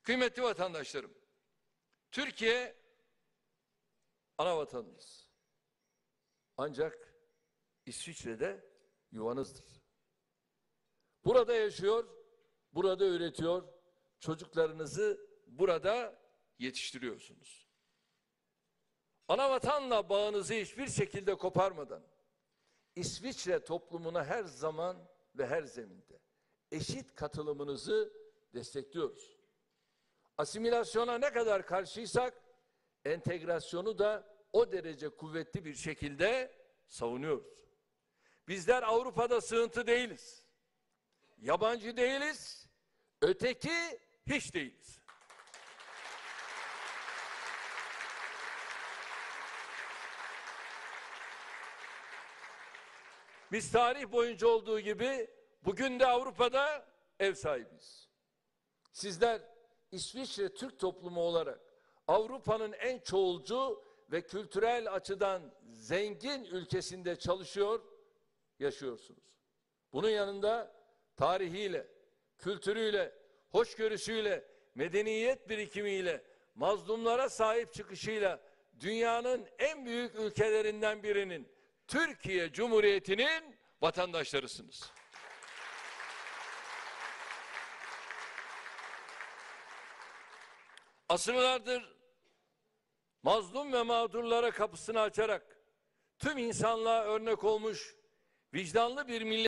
Kıymetli vatandaşlarım, Türkiye ana vatanınız. Ancak İsviçre'de yuvanızdır. Burada yaşıyor, burada üretiyor, çocuklarınızı burada yetiştiriyorsunuz. Ana vatanla bağınızı hiçbir şekilde koparmadan İsviçre toplumuna her zaman ve her zeminde eşit katılımınızı destekliyoruz. Asimilasyona ne kadar karşıysak entegrasyonu da o derece kuvvetli bir şekilde savunuyoruz. Bizler Avrupa'da sığıntı değiliz. Yabancı değiliz. Öteki hiç değiliz. Biz tarih boyunca olduğu gibi bugün de Avrupa'da ev sahibiyiz. Sizler İsviçre Türk toplumu olarak Avrupa'nın en çoğulcu ve kültürel açıdan zengin ülkesinde çalışıyor, yaşıyorsunuz. Bunun yanında tarihiyle, kültürüyle, hoşgörüsüyle, medeniyet birikimiyle, mazlumlara sahip çıkışıyla dünyanın en büyük ülkelerinden birinin, Türkiye Cumhuriyeti'nin vatandaşlarısınız. Asırlardır mazlum ve mağdurlara kapısını açarak tüm insanlığa örnek olmuş vicdanlı bir millet